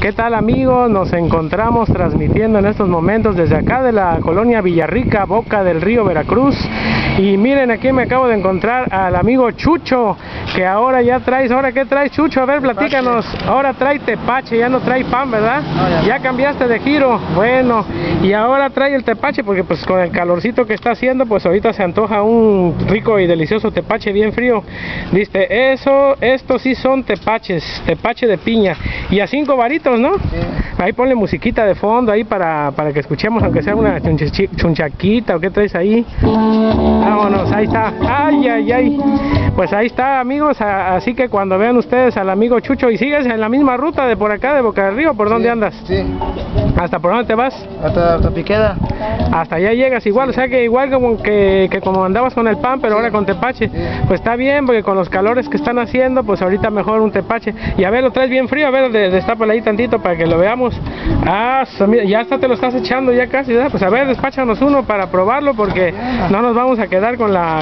¿Qué tal, amigos? Nos encontramos transmitiendo en estos momentos desde acá de la colonia Villarrica, Boca del Río, Veracruz. Y miren, aquí me acabo de encontrar al amigo Chucho, que ahora ya traes. ¿Ahora qué traes, Chucho? A ver, platícanos. Ahora trae tepache, ya no trae pan, ¿verdad? No, ya cambiaste de giro. Bueno, y ahora trae el tepache porque pues con el calorcito que está haciendo, pues ahorita se antoja un rico y delicioso tepache bien frío. Dice, estos sí son tepaches, tepache de piña. Y a 5 varitos, ¿no? Sí. Ahí ponle musiquita de fondo ahí para que escuchemos, aunque sea una chunchaquita o qué traes ahí. Vámonos, ahí está. Ay, ay, ay. Pues ahí está, amigos. Así que cuando vean ustedes al amigo Chucho, y sigues en la misma ruta de por acá, de Boca del Río, ¿por dónde andas? Sí. ¿Hasta por dónde te vas? Hasta Tampiquera. Hasta allá llegas igual, o sea que igual como andabas con el pan, pero ahora con tepache. Pues está bien, porque con los calores que están haciendo, pues ahorita mejor un tepache. Y a ver, lo traes bien frío, a ver, destápalo ahí tantito para que lo veamos. Ah, ya hasta te lo estás echando ya casi, ¿verdad? Pues a ver, despáchanos uno para probarlo, porque no nos vamos a quedar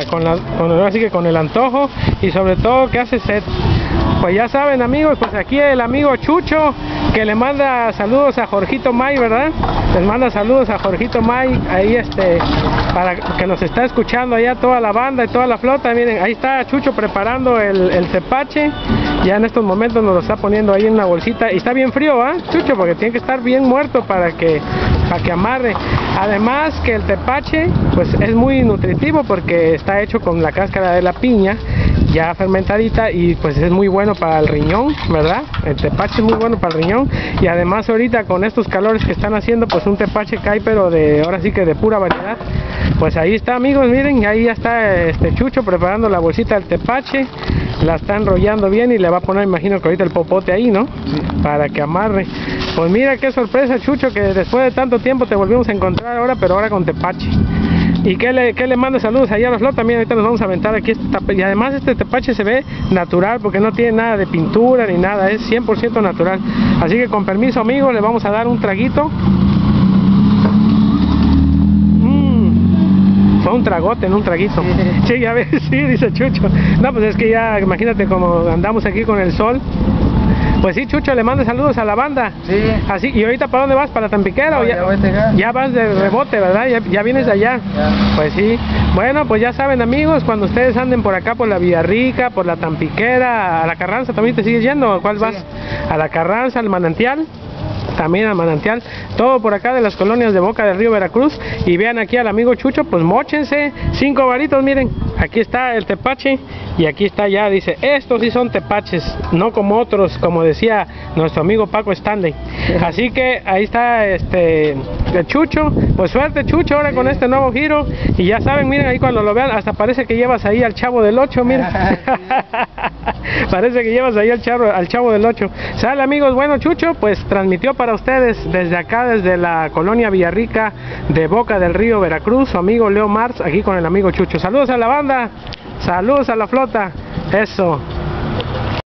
así que con el antojo, y sobre todo que hace sed. Pues ya saben, amigos, pues aquí el amigo Chucho, que le manda saludos a Jorgito May, ¿verdad? Les manda saludos a Jorgito May, ahí para que nos está escuchando allá toda la banda y toda la flota. Miren, ahí está Chucho preparando el tepache. Ya en estos momentos nos lo está poniendo ahí en una bolsita. Y está bien frío, ¿ah, Chucho? Porque tiene que estar bien muerto para que amarre. Además que el tepache, pues es muy nutritivo porque está hecho con la cáscara de la piña ya fermentadita, y pues es muy bueno para el riñón, ¿verdad? El tepache es muy bueno para el riñón. Y además ahorita con estos calores que están haciendo, pues un tepache cae, pero ahora sí que de pura variedad. Pues ahí está, amigos, miren, ahí ya está Chucho preparando la bolsita del tepache. La está enrollando bien y le va a poner, imagino que ahorita el popote ahí, ¿no? Sí. Para que amarre. Pues mira qué sorpresa, Chucho, que después de tanto tiempo te volvimos a encontrar ahora, pero ahora con tepache. ¿Y qué le mando saludos allá a la flota? También ahorita nos vamos a aventar aquí y además este tepache se ve natural porque no tiene nada de pintura ni nada, es 100% natural. Así que con permiso, amigos, le vamos a dar un traguito. Fue un tragote, no un traguito. Sí, ya ves, sí, dice Chucho. No, pues es que ya, imagínate como andamos aquí con el sol. Pues sí, Chucho, le manda saludos a la banda. Sí. Así, ¿y ahorita para dónde vas? ¿Para Tampiquera? No, ya vas de rebote, ¿verdad? Ya vienes de allá. Ya. Pues sí. Bueno, pues ya saben, amigos, cuando ustedes anden por acá, por la Villarrica, por la Tampiquera, a la Carranza, ¿también te sigues yendo? ¿A cuál vas? A la Carranza, al Manantial. También al Manantial, todo por acá de las colonias de Boca del Río, Veracruz. Y vean aquí al amigo Chucho, pues móchense, 5 varitos, miren, aquí está el tepache y aquí está ya, dice, estos sí son tepaches, no como otros, como decía nuestro amigo Paco Stanley. Así que ahí está el Chucho, pues suerte, Chucho, ahora con este nuevo giro. Y ya saben, miren, ahí cuando lo vean, hasta parece que llevas ahí al Chavo del 8, miren. Parece que llevas ahí al Chavo del 8. Sale, amigos, bueno, Chucho, pues transmitió para ustedes desde acá, desde la colonia Villarrica de Boca del Río, Veracruz, su amigo Leo Mars, aquí con el amigo Chucho. Saludos a la banda, saludos a la flota, eso.